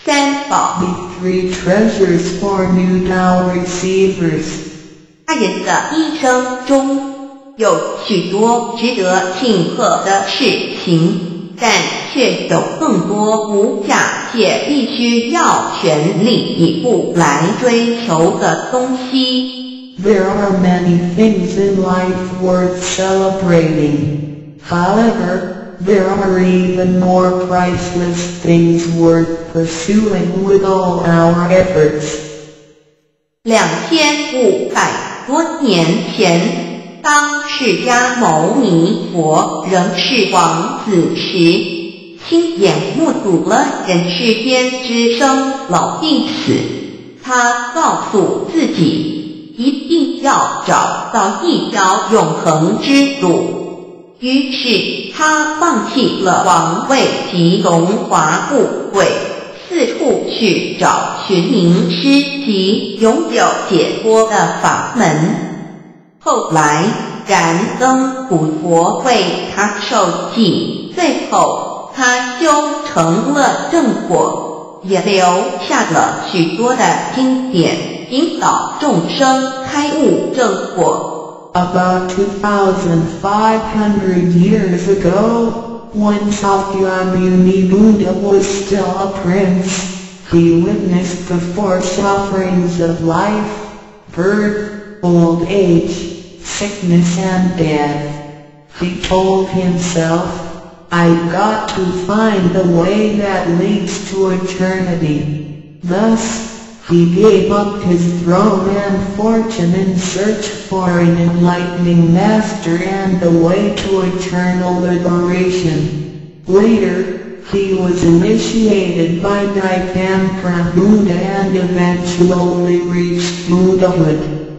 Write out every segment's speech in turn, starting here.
三宝 The 3 treasures for new Tao receivers. 他人的一生中有许多值得庆贺的事情，但却有更多无价且必须要全力以赴来追求的东西。 There are many things in life worth celebrating. However, there are even more priceless things worth pursuing with all our efforts. 2500多年前，当释迦牟尼佛仍是王子时，亲眼目睹了人世间之生老病死。他告诉自己，一定要找到一条永恒之路。于是他放弃了王位及荣华富贵，四处去找寻名师及拥有解脱的法门。后来燃灯古佛为他受记，最后他修成了正果，也留下了许多的经典，引导众生开悟正果。 About 2,500 years ago, when Shakyamuni Buddha was still a prince, he witnessed the 4 sufferings of life: birth, old age, sickness and death. He told himself, "I've got to find the way that leads to eternity." Thus, he gave up his throne and fortune in search for an enlightening master and the way to eternal liberation. Later, he was initiated by Daipampra Buddha and eventually reached Buddhahood.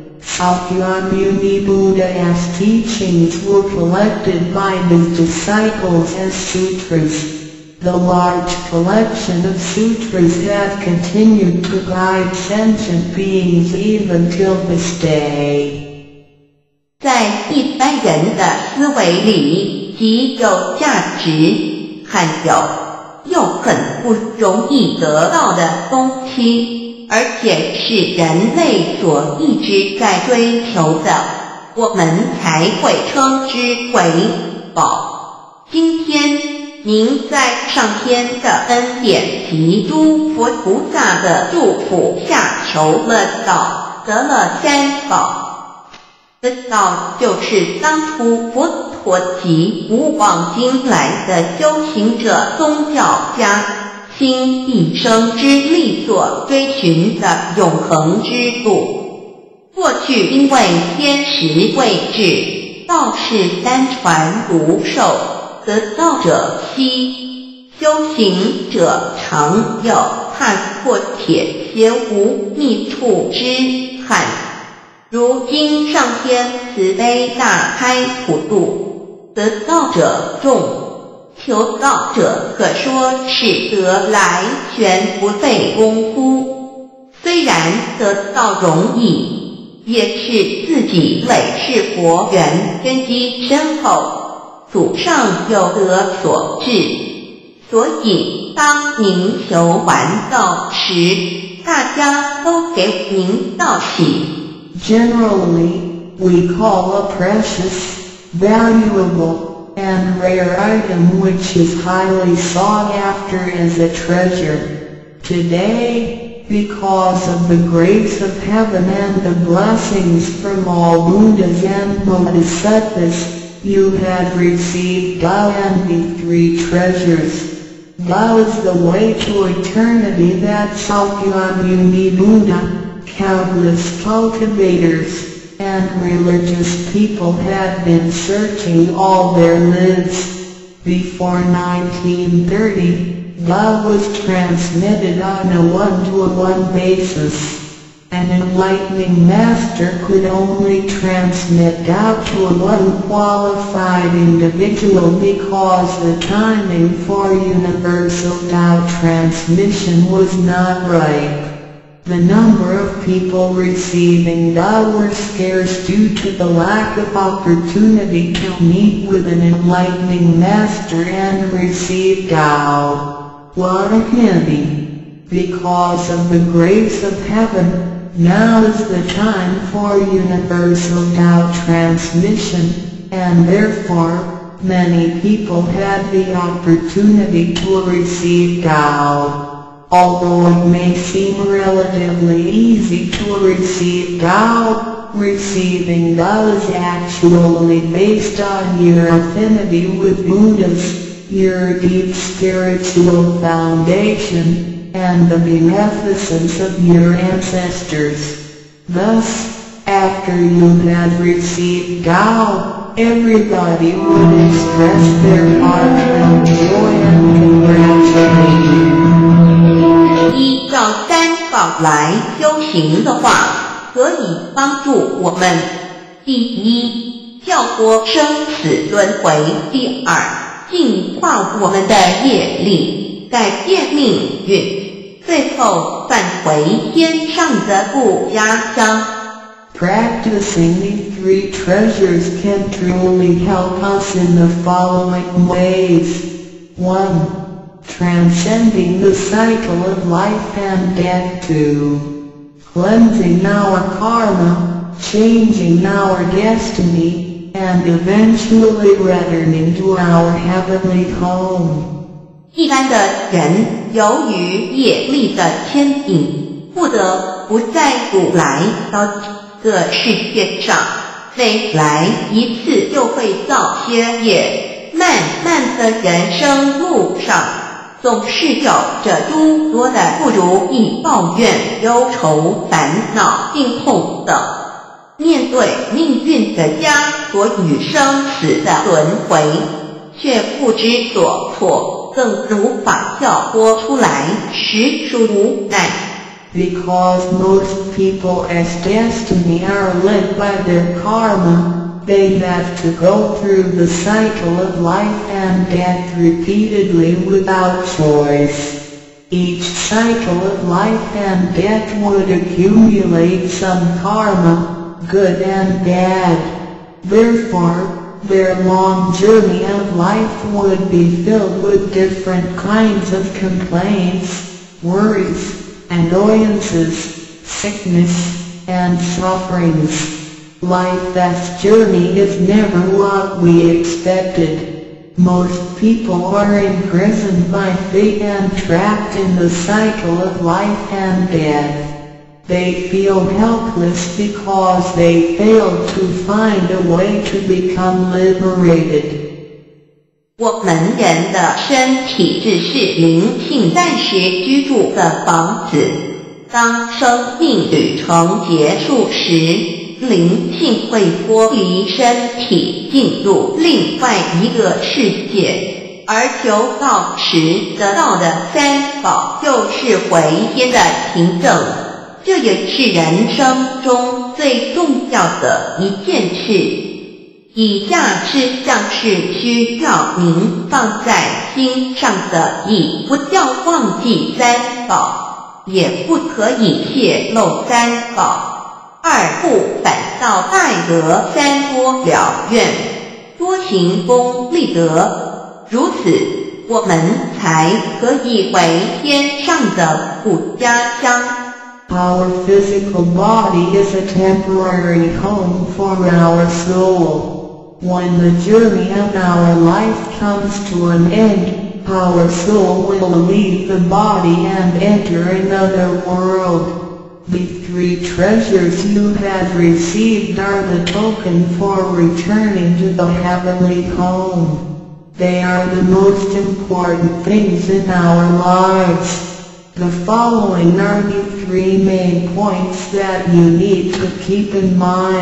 Shakyamuni Buddha's teachings were collected by his disciples as sutras. The large collection of sutras have continued to guide sentient beings even till this day. 在一般人的思维里，极有价值，罕有又很不容易得到的东西，而且是人类所一直在追求的，我们才会称之为宝。今天您在上天的恩典及诸佛菩萨的祝福下求了道，得了三宝。这道就是当初佛陀及古往今来的修行者、宗教家倾一生之力所追寻的永恒之路。过去因为天时未至，道士单传独授，得道者稀，修行者常有，踏破铁鞋无觅处之憾。如今上天慈悲大开普渡，得道者众，求道者可说是得来全不费功夫。虽然得道容易，也是自己累世佛缘根基深厚，祖上有德所致。所以当您求完道时，大家都给您道喜。 Generally, we call a precious, valuable, and rare item which is highly sought after as a treasure. Today, because of the grace of heaven and the blessings from all Buddhas and Bodhisattvas, you have received Tao and the 3 treasures. Tao is the way to eternity that Shakyamuni Buddha, countless cultivators, and religious people have been searching all their lives. Before 1930, Tao was transmitted on a one-to-one basis. An enlightening master could only transmit Tao to one qualified individual because the timing for universal Tao transmission was not right. The number of people receiving Tao were scarce due to the lack of opportunity to meet with an enlightening master and receive Tao. What a pity! Because of the grace of heaven, now is the time for universal Tao transmission, and therefore, many people had the opportunity to receive Tao. Although it may seem relatively easy to receive Tao, receiving Tao is actually based on your affinity with Buddhas, your deep spiritual foundation, and the beneficence of your ancestors. Thus, after you had received Tao, everybody would express their heartfelt joy and congratulate you. 依照三宝来修行的话，可以帮助我们：第一，跳脱生死轮回；第二，净化我们的业力，改变命运；最后返回天上的故家乡。 Practicing these three treasures can truly help us in the following ways. 1. Transcending the cycle of life and death. 2. Cleansing our karma, changing our destiny, and eventually returning to our heavenly home. 一般的人由于业力的牵引，不得不再度来到这个世界上，每来一次就会造些业，漫漫的人生路上，总是有着诸多的不如意、抱怨、忧愁、烦恼、病痛等。面对命运的枷锁与生死的轮回，却不知所措，更无法跳脱出来，实属无奈。 Because most people as destiny are led by their karma, they have to go through the cycle of life and death repeatedly without choice. Each cycle of life and death would accumulate some karma, good and bad. Therefore, their long journey of life would be filled with different kinds of complaints, worries, annoyances, sickness, and sufferings. Life's journey is never what we expected. Most people are imprisoned by fate and trapped in the cycle of life and death. They feel helpless because they failed to find a way to become liberated. 我们人的身体只是灵性暂时居住的房子，当生命旅程结束时，灵性会脱离身体，进入另外一个世界，而求道时得到的三宝就是回天的凭证。这也是人生中最重要的一件事。以下是像是需要您放在心上的，一不要忘记三宝，也不可以泄露三宝；二不反倒爱得三多了愿，多行功立德，如此我们才可以回天上的故家乡。 Our physical body is a temporary home for our soul.When the journey of our life comes to an end, our soul will leave the body and enter another world. The three treasures you have received are the token for returning to the heavenly home. They are the most important things in our lives. The following are the three main points that you need to keep in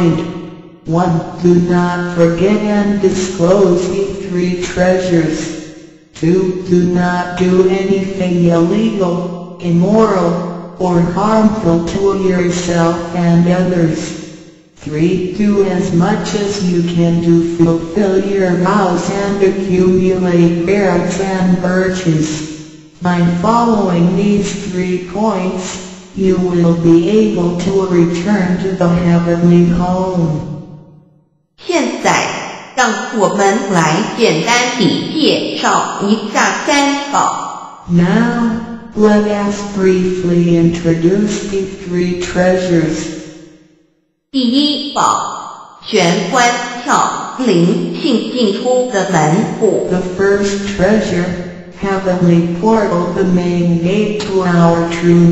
mind.1. Do not forget and disclose the three treasures. 2. Do not do anything illegal, immoral, or harmful to yourself and others. 3. Do as much as you can to fulfill your vows and accumulate merits and virtues. By following these 3 points, you will be able to return to the heavenly home. 现在，让我们来简单地介绍一下三宝。 Now, let us briefly introduce the three treasures. 第一宝，玄关窍，灵性进出的门户。 The first treasure, heavenly portal, the main gate to our true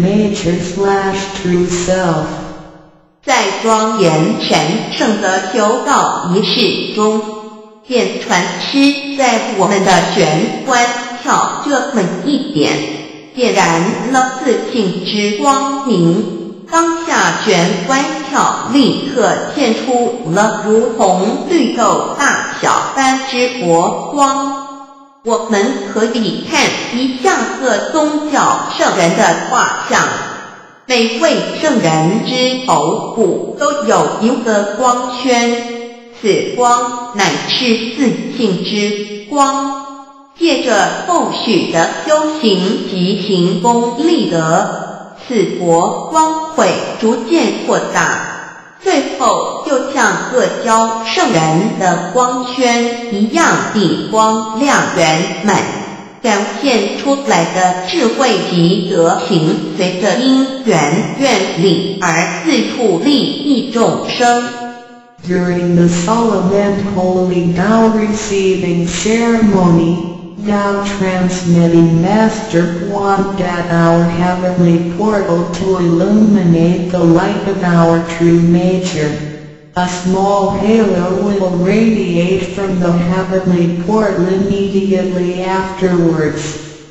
nature/true self. 在庄严神圣的求告仪式中，便传师在我们的玄关窍这么一点，点燃了自性之光明。当下玄关窍立刻现出了如同绿豆大小般之佛光。我们可以看一下各宗教圣人的画像，每位圣人之头部都有一个光圈，此光乃是自性之光。借着后续的修行及行功立德，此佛光会逐渐扩大，最后就像各教圣人的光圈一样地光亮圆满，表现出来的智慧及德行随着因缘愿力而自处利益众生。 During the solemn and holy Tao receiving ceremony, Tao transmitting Master pointed our heavenly portal to illuminate the light of our true nature. A small halo will radiate from the heavenly portal immediately afterwards.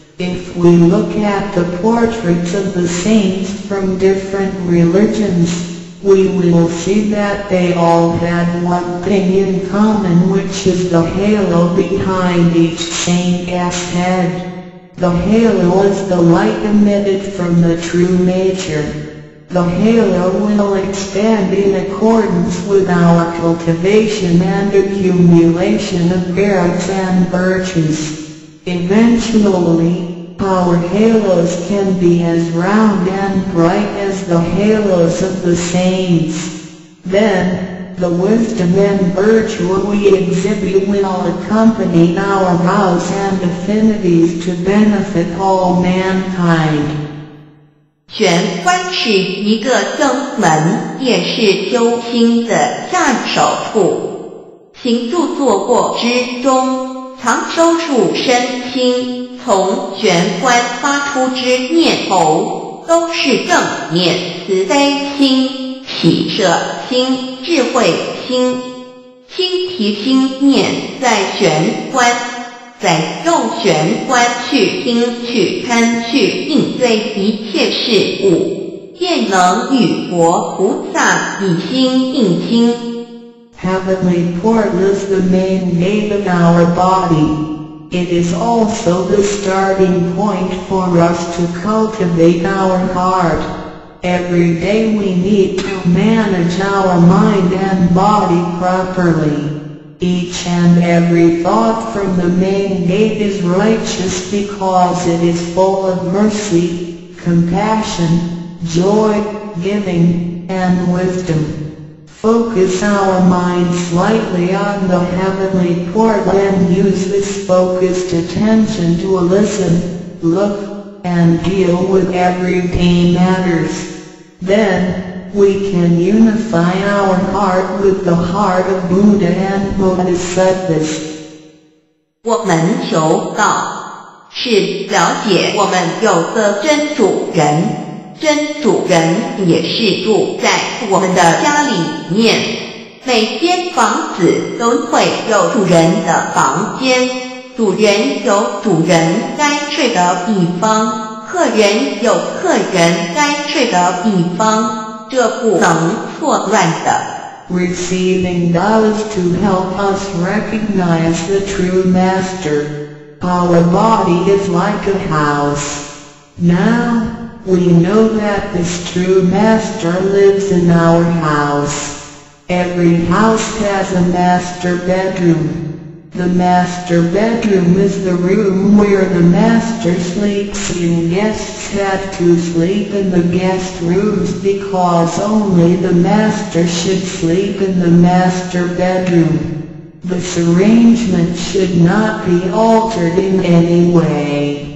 If we look at the portraits of the saints from different religions, we will see that they all had one thing in common, which is the halo behind each saint's head. The halo is the light emitted from the true nature. The halo will expand in accordance with our cultivation and accumulation of merits and virtues. Eventually, our halos can be as round and bright as the halos of the saints. Then, the wisdom and virtue we exhibit will accompany our vows and affinities to benefit all mankind. 玄关是一个正门，也是修心的下手处。行住坐卧之中，常收束身心。 从玄关发出之念头，都是正念、慈悲心、喜舍心、智慧心。心提心念在玄关，再用玄关去听、去看、去应对一切事物，便能与佛菩萨以心应心。 Heavenly portal is the main gate of our body. It is also the starting point for us to cultivate our heart. Every day we need to manage our mind and body properly. Each and every thought from the main gate is righteous because it is full of mercy, compassion, joy, giving, and wisdom. Focus our mind slightly on the heavenly portal and use this focused attention to listen, look, and deal with everyday matters. Then, we can unify our heart with the heart of Buddha and Bodhisattvas. 我们求告，是了解我们有个真主人。 真主人也是住在我们的家里面，每间房子都会有主人的房间，主人有主人该睡的地方，客人有客人该睡的地方，这不能错乱的。 Receiving those to help us recognize the true Master. Our body is like a house. Now, we know that this true Master lives in our house. Every house has a master bedroom. The master bedroom is the room where the Master sleeps in. Guests had to sleep in the guest rooms because only the Master should sleep in the master bedroom. This arrangement should not be altered in any way.